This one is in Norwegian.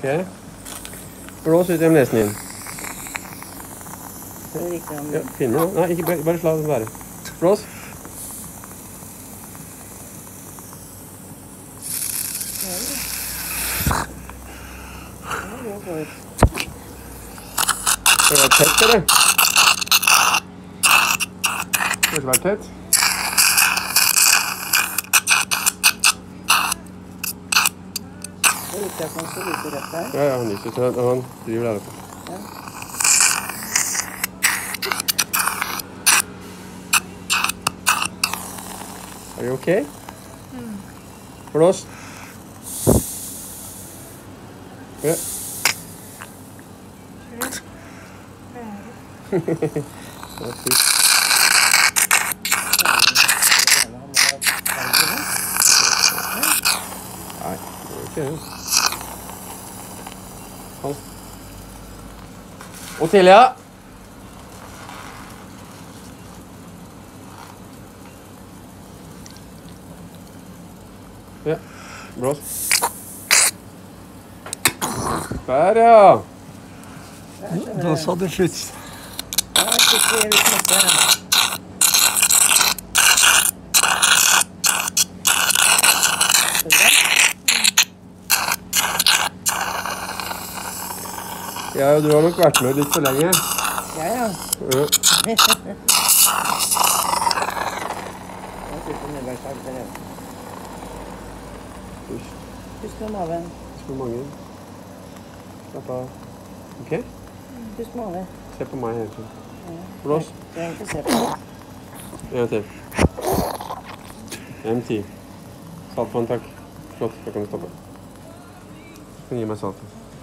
Ok. Blås ut gjennom nesen din. Ja, finn noe. Nei, ikke, bare sla den være. Blås. Skal det være tett, eller? Skal det være tett? Ja, han lyser, så han driver der oppe. Ja. Er du ok? Blås. Ja. Det er sykt. Nei, det er ikke det. Ottilia! Ja, blås. Der, ja! Da sa det slutt. Ja, jeg vil snakke her. Ja, du har nok vært med litt for lenge. Ja. Jeg sitter med meg selv til det. Pust med maven. Pust med magen. Slapp av. Ok? Pust med maven. Se på meg hele tiden. Blås. Jeg trenger ikke se på det. En til. M10. Saltvann, takk. Flott, da kan du stoppe. Du kan gi meg saltet.